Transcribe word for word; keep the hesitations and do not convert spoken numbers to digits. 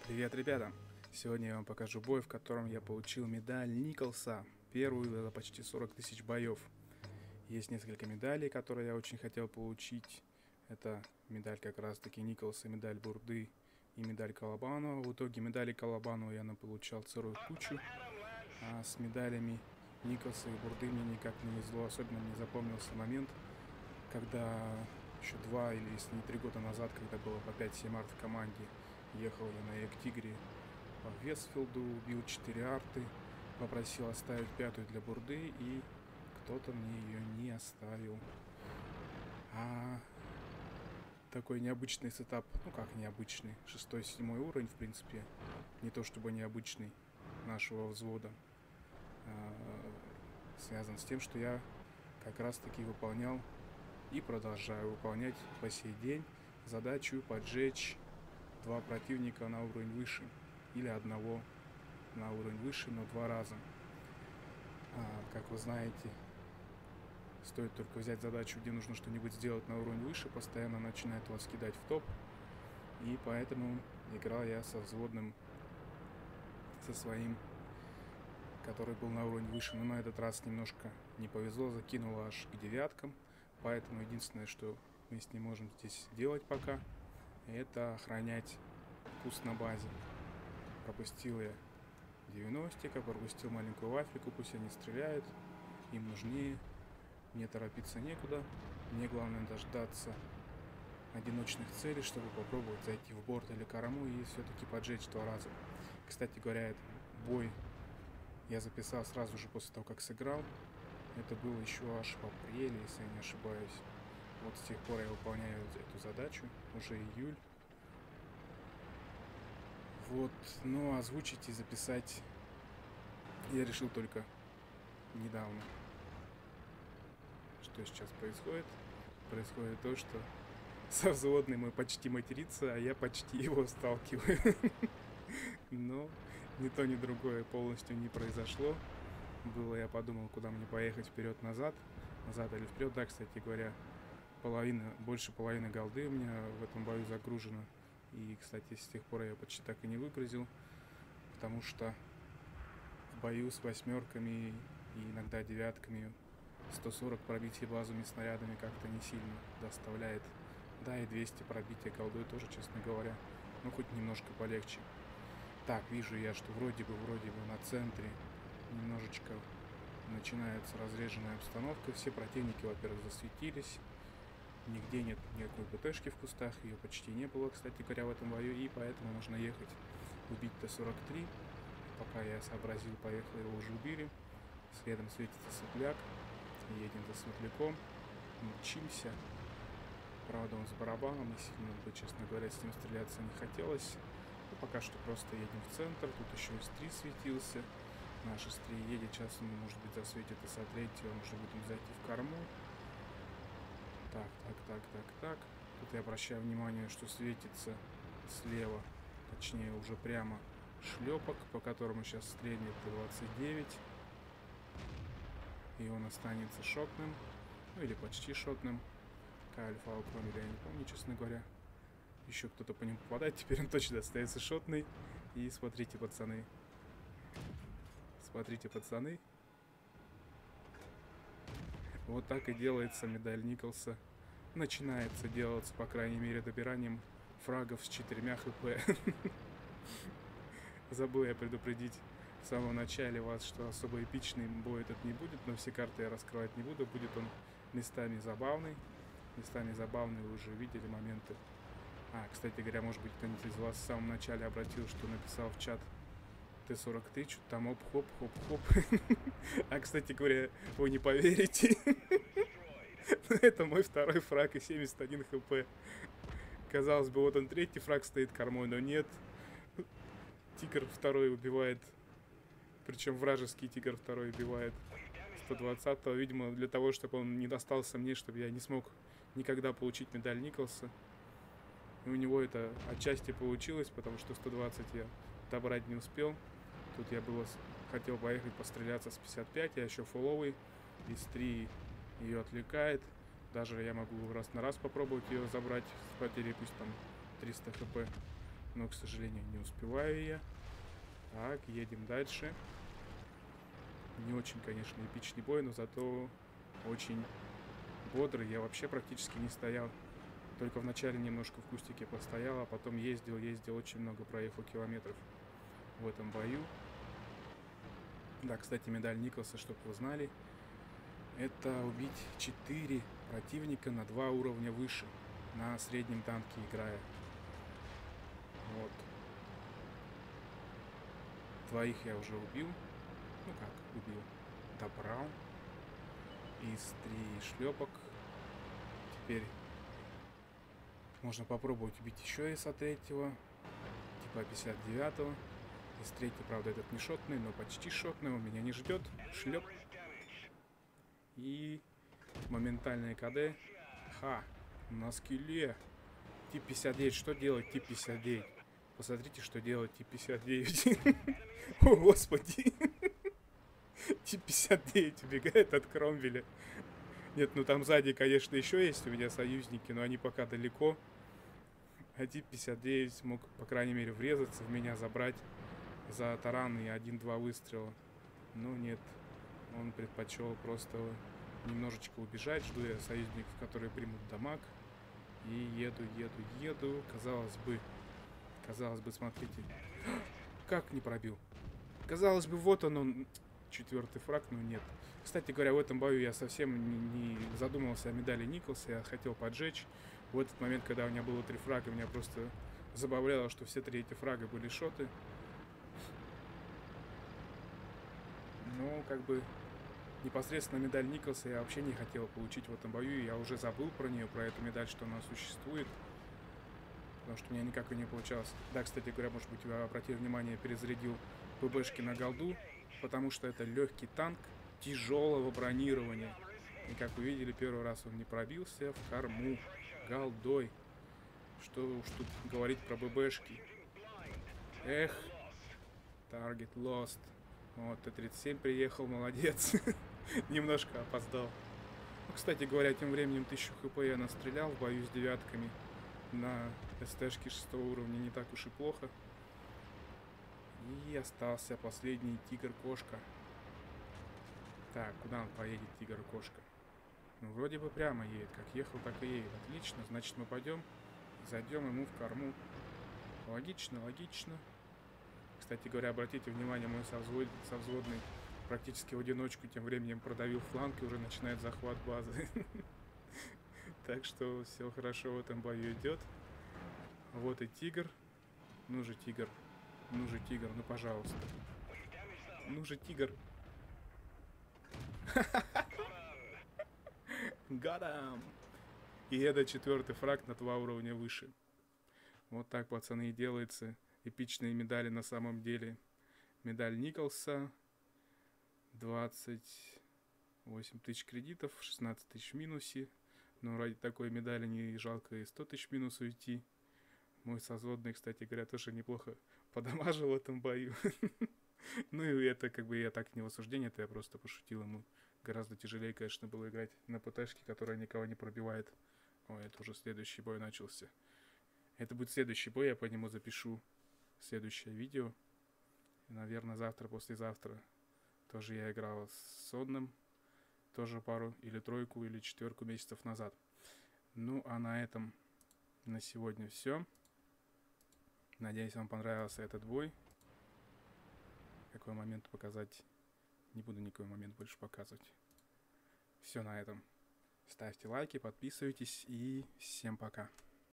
Привет, ребята! Сегодня я вам покажу бой, в котором я получил медаль Николса. Первую за почти сорок тысяч боев. Есть несколько медалей, которые я очень хотел получить. Это медаль как раз таки Николса, медаль Бурды и медаль Колобанова. В итоге медали Колобанова я получал целую кучу. А с медалями Николса и Бурды мне никак не везло. Особенно мне запомнился момент, когда еще два или если не три года назад, когда было по пять-семь арт в команде, ехал я на Эктигре по Вестфилду, убил четыре арты, попросил оставить пятую для Бурды, и кто-то мне ее не оставил. А такой необычный сетап, ну как необычный, шестой-седьмой уровень, в принципе, не то чтобы необычный нашего взвода, а, связан с тем, что я как раз таки выполнял и продолжаю выполнять по сей день задачу поджечь два противника на уровень выше или одного на уровень выше, но два раза. А, как вы знаете, стоит только взять задачу, где нужно что-нибудь сделать на уровень выше, постоянно начинает вас кидать в топ. И поэтому играл я со взводным, со своим, который был на уровень выше. Но на этот раз немножко не повезло, закинуло аж к девяткам. Поэтому единственное, что мы с ним можем здесь делать пока, это охранять куст на базе. Пропустил я девяностика, пропустил маленькую вафельку, пусть они стреляют, им нужнее, мне торопиться некуда, мне главное дождаться одиночных целей, чтобы попробовать зайти в борт или корму и все-таки поджечь два раза. Кстати говоря, этот бой я записал сразу же после того, как сыграл. Это было еще аж в апреле, если я не ошибаюсь. Вот с тех пор я выполняю эту задачу, уже июль. Вот, но озвучить и записать я решил только недавно. Что сейчас происходит? Происходит то, что со взводным мой почти матерится, а я почти его сталкиваю. Но ни то, ни другое полностью не произошло. Было, я подумал, куда мне поехать, вперед-назад. Назад или вперед. Да, кстати говоря, половина, больше половины голды у меня в этом бою загружено. И, кстати, с тех пор я почти так и не выгрузил, потому что в бою с восьмерками и иногда девятками сто сорок пробития базовыми снарядами как-то не сильно доставляет. Да, и двести пробития голдой тоже, честно говоря, ну хоть немножко полегче. Так, вижу я, что вроде бы, вроде бы на центре немножечко начинается разреженная обстановка. Все противники, во-первых, засветились. Нигде нет никакой ПТшки в кустах, ее почти не было, кстати говоря, в этом бою, и поэтому нужно ехать убить Т сорок три. Пока я сообразил, поехал, его уже убили. Следом светится светляк, едем за светляком, мчимся. Правда, он с барабаном, и сильно бы, честно говоря, с ним стреляться не хотелось. Но пока что просто едем в центр, тут еще эс три светился. Наш эс три едет, сейчас он, может быть, засветит эс три, может быть, зайти в корму. Так, так, так, так, так. Тут я обращаю внимание, что светится слева, точнее уже прямо шлепок, по которому сейчас стрельнет Т двадцать девять. И он останется шотным, ну или почти шотным. К-альфа Алкромеля я не помню, честно говоря. Еще кто-то по нему попадает, теперь он точно остается шотный. И смотрите, пацаны. Смотрите, пацаны. Вот так и делается медаль Николса. Начинается делаться, по крайней мере, добиранием фрагов с четырьмя хп. Забыл я предупредить в самом начале вас, что особо эпичный бой этот не будет, но все карты я раскрывать не буду. Будет он местами забавный. Местами забавный, вы уже видели моменты. А, кстати говоря, может быть, кто-нибудь из вас в самом начале обратил, что написал в чат Т сорок три, что-то там оп-хоп-хоп-хоп. А, кстати говоря, вы не поверите. Это мой второй фраг и семьдесят один хп. Казалось бы, вот он третий фраг стоит кормой, но нет. Тигр второй убивает. Причем вражеский тигр второй убивает сто двадцатого. Видимо, для того, чтобы он не достался мне, чтобы я не смог никогда получить медаль Николса. И у него это отчасти получилось, потому что сто двадцать я добрать не успел. Тут я было хотел поехать постреляться с пятьдесят пять, я еще фуловый. эс три ее отвлекает. Даже я могу раз на раз попробовать ее забрать с потерей, пусть там триста хп. Но, к сожалению, не успеваю я. Так, едем дальше. Не очень, конечно, эпичный бой, но зато очень бодрый. Я вообще практически не стоял. Только вначале немножко в кустике постоял, а потом ездил, ездил, очень много проехал километров в этом бою. Да, кстати, медаль Николса, чтобы вы знали, это убить четыре противника на два уровня выше, на среднем танке играя. Вот. Двоих я уже убил. Ну как, убил. Добрал. Из три шлепок. Теперь можно попробовать убить еще из третьего. Типа пятьдесят девятого. Из третьего, правда, этот не шотный, но почти шотный. Он меня не ждет. Шлеп. И моментальное КД. Ха. На скилле. Тип пятьдесят девять. Что делать Тип пятьдесят девять? Посмотрите, что делает Тип пятьдесят девять. О, господи. Тип пятьдесят девять убегает от Кромвеля. Нет, ну там сзади, конечно, еще есть у меня союзники, но они пока далеко. А Тип пятьдесят девять смог, по крайней мере, врезаться в меня, забрать за таран и один-два выстрела. Но нет, он предпочел просто немножечко убежать. Жду я союзников, которые примут дамаг. И еду, еду, еду. Казалось бы, казалось бы, смотрите. Как не пробил? Казалось бы, вот он, он. Четвертый фраг, но нет. Кстати говоря, в этом бою я совсем не задумывался о медали Николса. Я хотел поджечь. В этот момент, когда у меня было три фрага, меня просто забавляло, что все три эти фрага были шоты. Но, как бы, непосредственно медаль Николса я вообще не хотел получить в этом бою. Я уже забыл про нее, про эту медаль, что она существует. Потому что у меня никак и не получалось. Да, кстати говоря, может быть, вы обратили внимание, я перезарядил ББшки на голду. Потому что это легкий танк тяжелого бронирования. И как вы видели, первый раз он не пробился в корму голдой. Что уж тут говорить про ББшки. Эх, target lost. Вот, Т тридцать семь приехал, молодец. Немножко опоздал. Ну, кстати говоря, тем временем тысячу хп я настрелял в бою с девятками. На СТшке шестого уровня не так уж и плохо. И остался последний тигр-кошка. Так, куда он поедет, тигр-кошка? Ну, вроде бы прямо едет. Как ехал, так и едет. Отлично, значит, мы пойдем и зайдем ему в корму. Логично, логично. Кстати говоря, обратите внимание, мой совзвод... совзводный практически в одиночку тем временем продавил фланг и уже начинает захват базы. Так что все хорошо в этом бою идет. Вот и тигр. Ну же, тигр. Ну же, тигр, ну пожалуйста. Ну же, тигр. Гадам! И это четвертый фраг на два уровня выше. Вот так, пацаны, и делается. Эпичные медали на самом деле. Медаль Николса. двадцать восемь тысяч кредитов, шестнадцать тысяч в минусе. Но ради такой медали не жалко и сто тысяч в минус уйти. Мой созводный, кстати говоря, тоже неплохо подамажил в этом бою. Ну и это как бы я так не в осуждение, это я просто пошутил ему. Гораздо тяжелее, конечно, было играть на ПТшке, которая никого не пробивает. Ой, это уже следующий бой начался. Это будет следующий бой, я по нему запишу следующее видео. И, наверное, завтра, послезавтра тоже я играл с Сонным. Тоже пару или тройку, или четверку месяцев назад. Ну, а на этом на сегодня все. Надеюсь, вам понравился этот бой. Какой момент показать? Не буду никакой момент больше показывать. Все на этом. Ставьте лайки, подписывайтесь и всем пока.